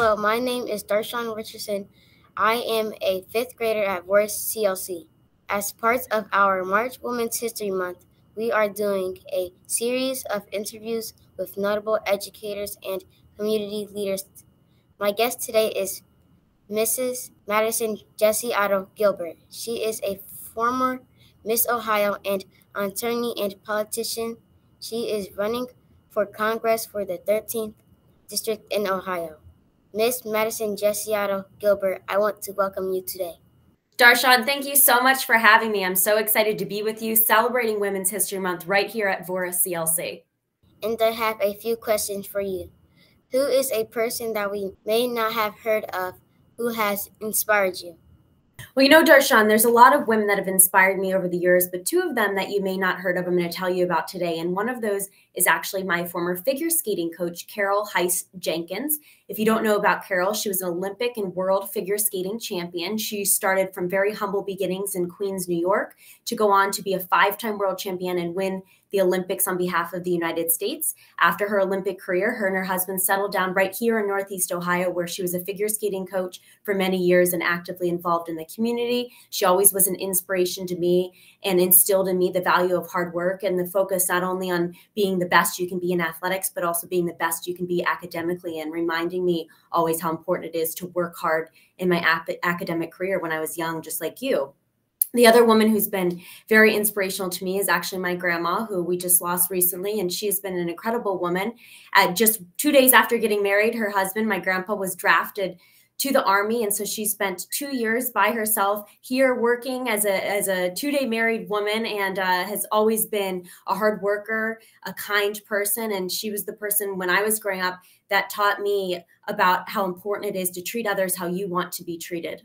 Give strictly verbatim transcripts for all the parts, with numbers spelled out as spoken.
Hello, my name is DarShaun Richardson. I am a fifth grader at Voris C L C. As part of our March Women's History Month, we are doing a series of interviews with notable educators and community leaders. My guest today is Missus Madison Gesiotto Gilbert. She is a former Miss Ohio and attorney and politician. She is running for Congress for the thirteenth District in Ohio. Miss Madison Gesiotto Gilbert, I want to welcome you today. DarShaun, thank you so much for having me. I'm so excited to be with you celebrating Women's History Month right here at Voris C L C. And I have a few questions for you. Who is a person that we may not have heard of who has inspired you? Well, you know, DarShaun, there's a lot of women that have inspired me over the years, but two of them that you may not heard of, I'm going to tell you about today. And one of those is actually my former figure skating coach, Carol Heiss Jenkins. If you don't know about Carol, she was an Olympic and world figure skating champion. She started from very humble beginnings in Queens, New York, to go on to be a five-time world champion and win the Olympics on behalf of the United States. After her Olympic career, her and her husband settled down right here in Northeast Ohio, where she was a figure skating coach for many years and actively involved in the community. She always was an inspiration to me and instilled in me the value of hard work and the focus not only on being the best you can be in athletics, but also being the best you can be academically, and reminding me always how important it is to work hard in my academic career when I was young, just like you. The other woman who's been very inspirational to me is actually my grandma, who we just lost recently, and she's been an incredible woman. At just two days after getting married, her husband, my grandpa, was drafted to the Army, and so she spent two years by herself here working as a as a two-day married woman, and uh, has always been a hard worker, a kind person, and she was the person when I was growing up that taught me about how important it is to treat others how you want to be treated.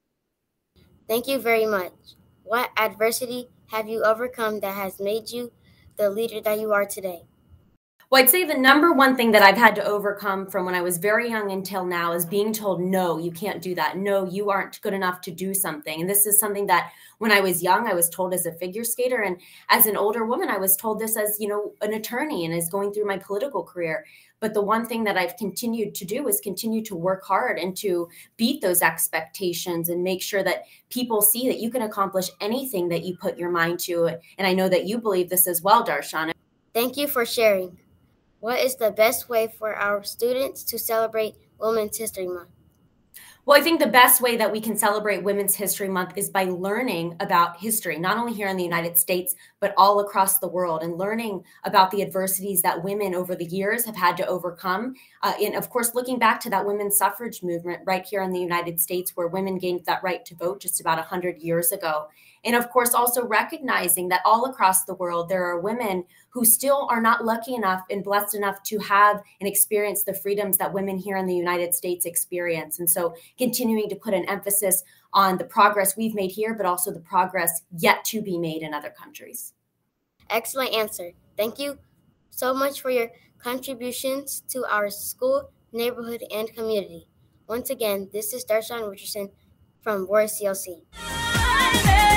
Thank you very much. What adversity have you overcome that has made you the leader that you are today? Well, I'd say the number one thing that I've had to overcome from when I was very young until now is being told, no, you can't do that. No, you aren't good enough to do something. And this is something that when I was young, I was told as a figure skater. And as an older woman, I was told this as, you know, an attorney and as going through my political career. But the one thing that I've continued to do is continue to work hard and to beat those expectations and make sure that people see that you can accomplish anything that you put your mind to. And I know that you believe this as well, DarShaun. Thank you for sharing. What is the best way for our students to celebrate Women's History Month? Well, I think the best way that we can celebrate Women's History Month is by learning about history, not only here in the United States, but all across the world, and learning about the adversities that women over the years have had to overcome. Uh, and of course, looking back to that women's suffrage movement right here in the United States, where women gained that right to vote just about one hundred years ago. And of course, also recognizing that all across the world, there are women who still are not lucky enough and blessed enough to have and experience the freedoms that women here in the United States experience. And so continuing to put an emphasis on the progress we've made here, but also the progress yet to be made in other countries. Excellent answer. Thank you so much for your contributions to our school, neighborhood, and community. Once again, this is DarShaun Richardson from Voris C L C.